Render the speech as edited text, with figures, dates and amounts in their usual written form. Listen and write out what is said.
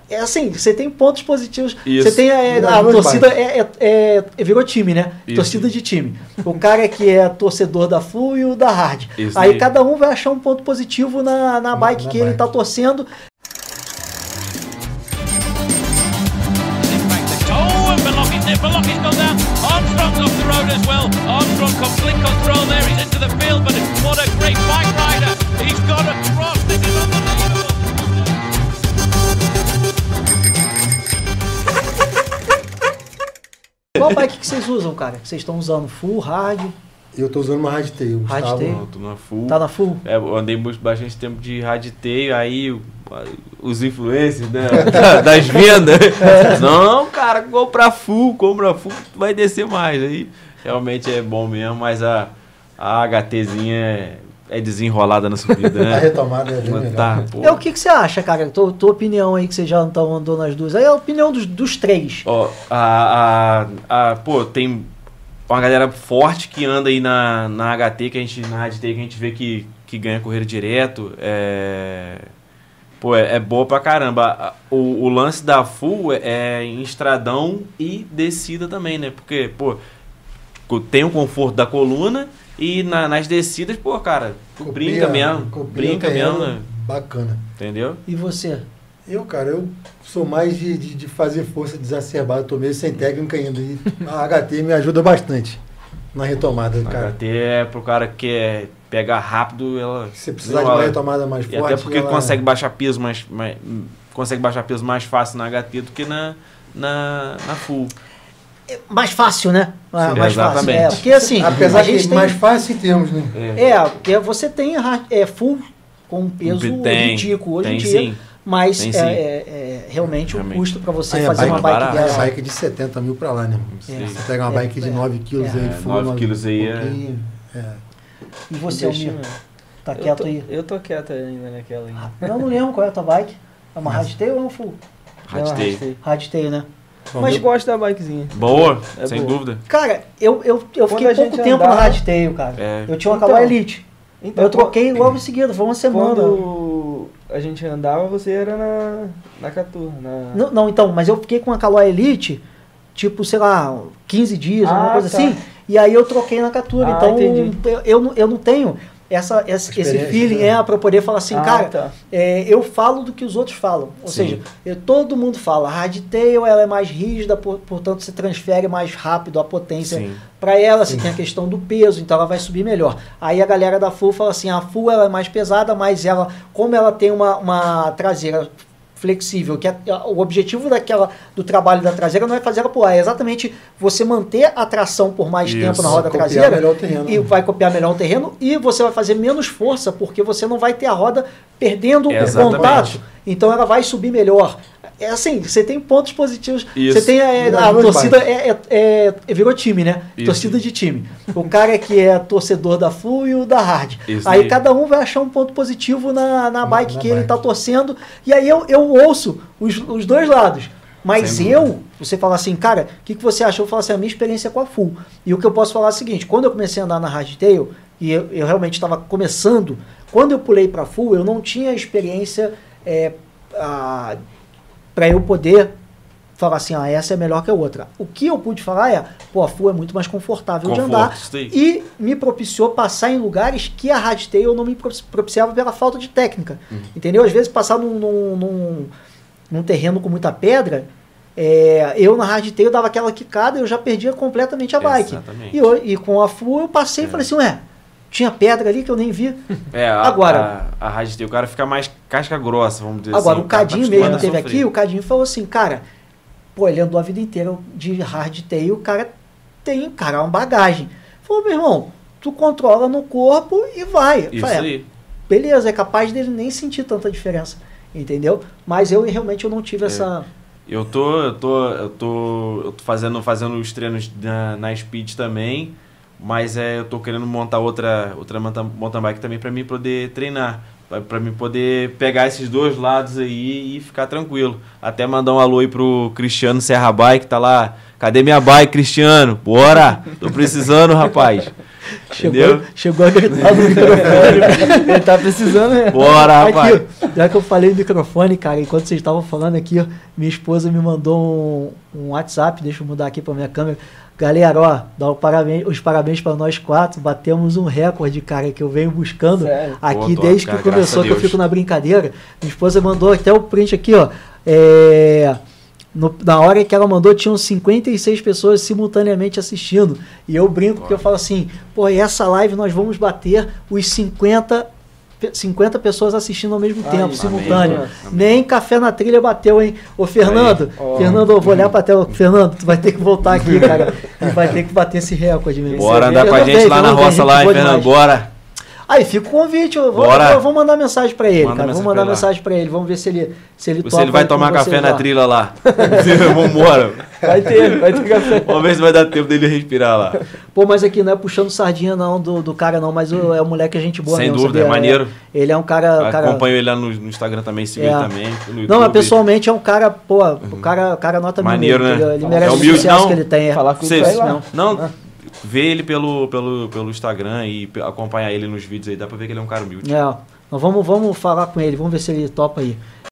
É assim, você tem pontos positivos. Isso. Você tem a torcida, virou time, né? Isso. Torcida de time. O cara que é torcedor da full e o da hard. Isso aí cada um vai achar um ponto positivo na bike que ele tá torcendo. Beloki's gone down. Armstrong's off the road as well. Armstrong complete control there. He's into the field, but what a great bike rider. He's got across. This is unbelievable. Qual bike que vocês usam, cara? Que vocês estão usando? Full, hard? Eu tô usando uma hardtail. Hardtail? Não, tô na full. Tá na full? Eu andei bastante tempo de hardtail, aí os influencers das vendas. Não, cara, compra full, vai descer mais. Aí realmente é bom mesmo, mas a HTzinha é desenrolada na subida, né? A retomada é bem melhor. Tá, O que você acha, cara? Tua opinião aí, que você já andou nas duas. Aí é a opinião dos três. Ó, pô, tem uma galera forte que anda aí na HT, na hardtail, que a gente vê que ganha corrida direto. Pô, é boa pra caramba. O lance da full é em estradão e descida também, né? Porque, pô, tem o conforto da coluna e nas descidas, pô, cara, brinca mesmo. Brinca mesmo, né? Bacana. Entendeu? E você? Eu sou mais de fazer força desacerbada. Tô meio sem técnica ainda. E a HT me ajuda bastante na retomada, cara. A HT é pro cara que quer pegar rápido, ela... Se precisar de uma retomada mais forte... Até porque consegue baixar peso consegue baixar peso mais fácil na HT do que na full. Mais fácil, né? Mais exatamente. fácil. Porque assim... Apesar que é mais fácil em termos, né? Porque você tem full com um peso ridículo hoje em dia. Sim. Mas realmente o custo para você fazer uma bike dessa... É bike de 70 mil para lá, né? Você pega uma bike de 9 quilos aí, full, 9 quilos aí E você, Almir? Tá quieto aí? Eu tô quieto ainda naquela. Eu não lembro qual é a tua bike. É uma hardtail ou é uma full? Hardtail. Hardtail, né? Mas eu gosto da bikezinha. Boa, sem dúvida. Cara, eu fiquei pouco tempo na hardtail, cara. Eu tinha uma Caloi Elite. Então, eu troquei logo em seguida, foi uma semana. Quando a gente andava, você era na Catur. Não, então, mas eu fiquei com a Caloi Elite, tipo, sei lá, 15 dias, alguma coisa assim. E aí eu troquei na Catura. Então, eu não tenho esse feeling para poder falar assim, cara, eu falo do que os outros falam. Ou seja, todo mundo fala, a hardtail ela é mais rígida, portanto você transfere mais rápido a potência para ela, você tem a questão do peso, então ela vai subir melhor. Aí a galera da full fala assim, a full ela é mais pesada, mas ela, como ela tem uma traseira flexível, que o objetivo do trabalho da traseira não é fazer ela pular, é exatamente você manter a tração por mais tempo na roda traseira e vai copiar melhor o terreno e você vai fazer menos força porque você não vai ter a roda perdendo o contato, então ela vai subir melhor. É assim, você tem pontos positivos. Você tem a torcida, virou time, né? Isso. Torcida de time. O cara que é torcedor da full e o da hard. Aí cada um vai achar um ponto positivo na bike que ele tá torcendo. E aí eu ouço os dois lados. Mas você fala assim, cara, o que você achou? Eu falo assim, a minha experiência com a full. E o que eu posso falar é o seguinte, quando eu comecei a andar na hardtail, e eu realmente estava começando, quando eu pulei para full, eu não tinha experiência para eu poder falar assim, essa é melhor que a outra. O que eu pude falar a full é muito mais confortável de andar e me propiciou passar em lugares que a hardtail não me propiciava pela falta de técnica. Entendeu? Às vezes passar num terreno com muita pedra, eu na hardtail dava aquela quicada e eu já perdia completamente a bike. E com a full eu passei e falei assim, tinha pedra ali que eu nem vi. Agora, a hardtail, o cara fica mais casca grossa, vamos dizer assim. Agora, o Cadinho mesmo teve aqui, o Cadinho falou assim, cara, ele andou a vida inteira de hardtail, o cara tem, uma bagagem. Falou, meu irmão, tu controla no corpo e vai. Isso aí. Beleza, é capaz dele nem sentir tanta diferença, entendeu? Mas eu realmente não tive essa... Eu tô fazendo os treinos na Speed também, mas eu tô querendo montar outra mountain bike também para mim poder treinar, para mim poder pegar esses dois lados aí e ficar tranquilo. Até mandar um alô aí pro Cristiano Serra Bike, tá lá. Cadê minha bike, Cristiano? Bora! Tô precisando, rapaz. Chegou a gritar no microfone. Ele tá precisando, né? Bora, rapaz. Aqui, já que eu falei no microfone, cara, enquanto vocês estavam falando aqui, ó, minha esposa me mandou um WhatsApp, deixa eu mudar aqui pra minha câmera. Galera, ó, dá os parabéns para nós 4, batemos um recorde, cara, que eu venho buscando aqui desde que começou, que eu fico na brincadeira. Minha esposa mandou até o print aqui, ó, na hora que ela mandou, tinham 56 pessoas simultaneamente assistindo, e eu brinco porque eu falo assim, pô, essa live nós vamos bater os 50 pessoas assistindo ao mesmo tempo, simultâneo. Amém. Nem Café na Trilha bateu, hein? Ô, Fernando, Fernando, eu vou olhar pra tela. Fernando, tu vai ter que voltar aqui, cara. E vai ter que bater esse recorde mesmo. Bora andar com a gente lá na roça, lá, hein, Fernando? Bora. Aí fica o convite, eu vou mandar mensagem pra ele, cara. Vou mandar mensagem pra ele, vamos ver se ele topa. Se ele vai tomar café na trilha lá. Vambora. Vai ter café. Vamos ver se vai dar tempo dele respirar lá. Pô, mas aqui não é puxando sardinha não do cara não, mas é um moleque a gente boa sem mesmo. Sem dúvida, é maneiro. Ele é um cara... Acompanho ele lá no Instagram também, siga ele também. Não, mas pessoalmente é um cara, pô, o cara nota maneiro, mesmo. Né? Ele merece o sucesso que ele tem. Falar com ele lá. Não. Vê ele pelo Instagram e acompanhar ele nos vídeos aí, dá pra ver que ele é um cara humilde. Nós vamos falar com ele, vamos ver se ele topa aí.